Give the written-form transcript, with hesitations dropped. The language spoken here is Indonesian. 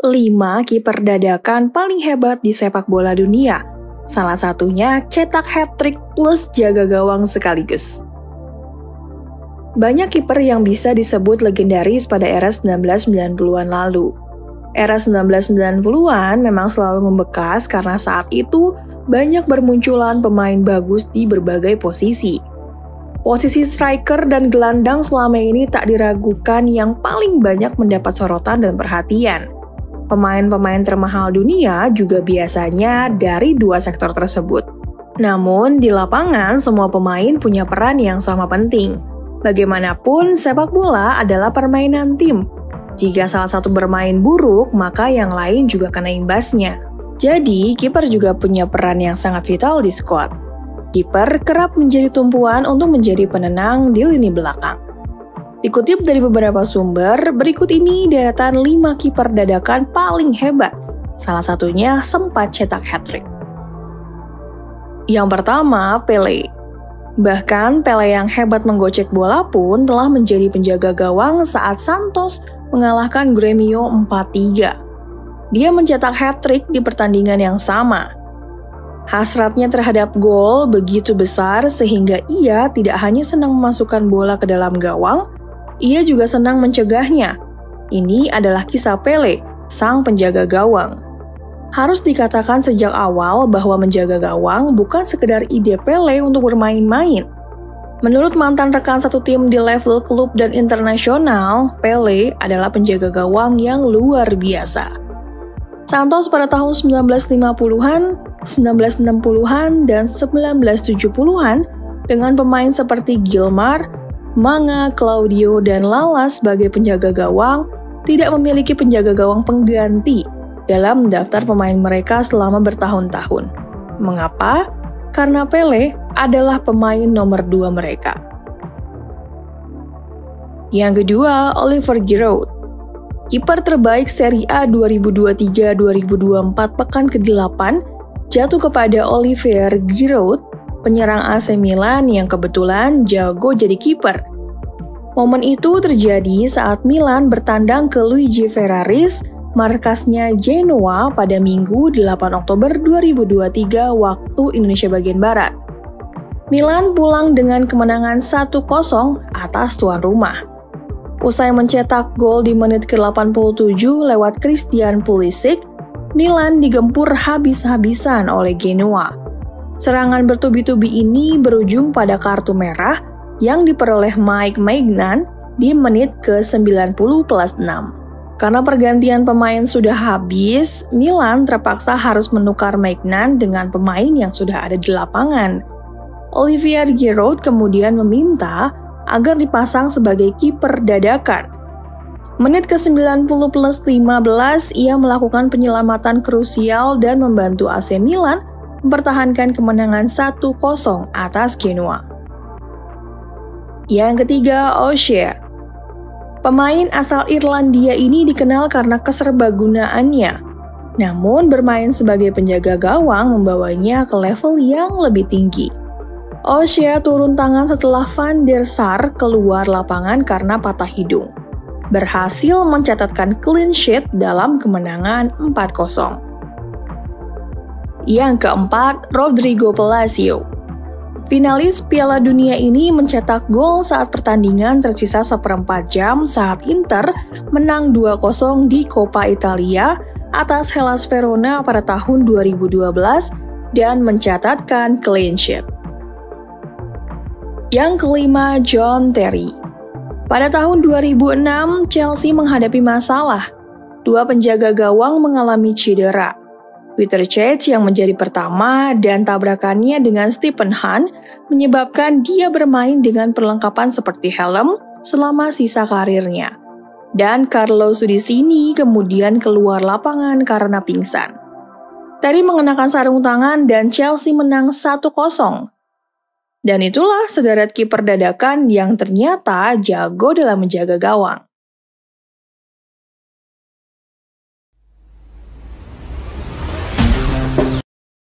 5 kiper dadakan paling hebat di sepak bola dunia. Salah satunya cetak hat-trick plus jaga gawang sekaligus. Banyak kiper yang bisa disebut legendaris pada era 1990-an lalu. Era 1990-an memang selalu membekas karena saat itu banyak bermunculan pemain bagus di berbagai posisi. Posisi striker dan gelandang selama ini tak diragukan yang paling banyak mendapat sorotan dan perhatian. Pemain-pemain termahal dunia juga biasanya dari dua sektor tersebut. Namun, di lapangan semua pemain punya peran yang sama penting. Bagaimanapun, sepak bola adalah permainan tim. Jika salah satu bermain buruk, maka yang lain juga kena imbasnya. Jadi, kiper juga punya peran yang sangat vital di skuad. Kiper kerap menjadi tumpuan untuk menjadi penenang di lini belakang. Dikutip dari beberapa sumber, berikut ini deretan 5 kiper dadakan paling hebat. Salah satunya sempat cetak hat-trick. Yang pertama, Pelé. Bahkan Pelé yang hebat menggocek bola pun telah menjadi penjaga gawang saat Santos mengalahkan Grêmio 4-3. Dia mencetak hat-trick di pertandingan yang sama. Hasratnya terhadap gol begitu besar sehingga ia tidak hanya senang memasukkan bola ke dalam gawang, ia juga senang mencegahnya. Ini adalah kisah Pelé, sang penjaga gawang. Harus dikatakan sejak awal bahwa menjaga gawang bukan sekedar ide Pelé untuk bermain-main. Menurut mantan rekan satu tim di level klub dan internasional, Pelé adalah penjaga gawang yang luar biasa. Santos pada tahun 1950-an, 1960-an, dan 1970-an dengan pemain seperti Gilmar, Manga, Claudio, dan Lala sebagai penjaga gawang tidak memiliki penjaga gawang pengganti dalam daftar pemain mereka selama bertahun-tahun. Mengapa? Karena Pelé adalah pemain nomor 2 mereka. Yang kedua, Oliver Giroud. Kiper terbaik Serie A 2023-2024 pekan ke-8 jatuh kepada Olivier Giroud, penyerang AC Milan yang kebetulan jago jadi kiper. Momen itu terjadi saat Milan bertandang ke Luigi Ferraris, markasnya Genoa pada Minggu 8 Oktober 2023 waktu Indonesia bagian Barat. Milan pulang dengan kemenangan 1-0 atas tuan rumah. Usai mencetak gol di menit ke-87 lewat Christian Pulisic, Milan digempur habis-habisan oleh Genoa. Serangan bertubi-tubi ini berujung pada kartu merah yang diperoleh Mike Maignan di menit ke-90+6. Karena pergantian pemain sudah habis, Milan terpaksa harus menukar Maignan dengan pemain yang sudah ada di lapangan. Olivier Giroud kemudian meminta agar dipasang sebagai kiper dadakan. Menit ke-90+15, ia melakukan penyelamatan krusial dan membantu AC Milan mempertahankan kemenangan 1-0 atas Genoa. Yang ketiga, O'Shea. Pemain asal Irlandia ini dikenal karena keserbagunaannya. Namun bermain sebagai penjaga gawang membawanya ke level yang lebih tinggi. O'Shea turun tangan setelah Van der Sar keluar lapangan karena patah hidung. Berhasil mencatatkan clean sheet dalam kemenangan 4-0. Yang keempat, Rodrigo Palacio. Finalis Piala Dunia ini mencetak gol saat pertandingan tersisa seperempat jam saat Inter menang 2-0 di Coppa Italia atas Hellas Verona pada tahun 2012 dan mencatatkan clean sheet. Yang kelima, John Terry. Pada tahun 2006, Chelsea menghadapi masalah. Dua penjaga gawang mengalami cedera. Peter Cech yang menjadi pertama dan tabrakannya dengan Stephen Hunt menyebabkan dia bermain dengan perlengkapan seperti helm selama sisa karirnya. Dan Carlo Sudicini kemudian keluar lapangan karena pingsan. Terry mengenakan sarung tangan dan Chelsea menang 1-0. Dan itulah sederet kiper dadakan yang ternyata jago dalam menjaga gawang.